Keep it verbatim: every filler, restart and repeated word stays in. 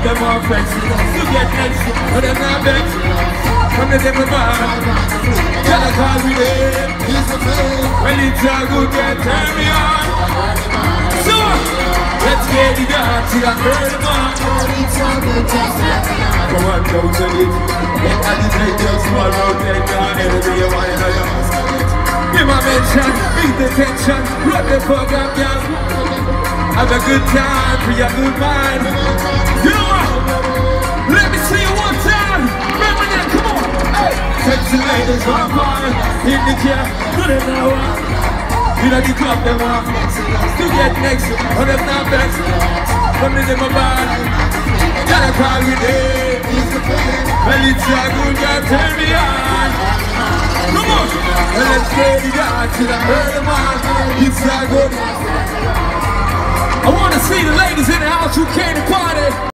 them off fence. To get next, but them not vex. From the devil bar, tell us how we live. Well, it's a good get, turn me on. So, let's get it on till I burn them on. Come on, go to it. Get agitate your small road, then down every day, why you know you must get it. Give my mention, beat the tension, run the fuck up, girl. Have a good time for your good mind. You know what? Let me see you one time. Remember that, come on. Hey, sexy ladies, one part. In the chair, put it now up. You know the club, them off. To get next, on them not best. Come in my band. Gotta call me there. Well, it's a good girl, turn me on. Come on. Well, let's get it on till I heard them on. It's a good. I want to see the ladies in the house who came to party.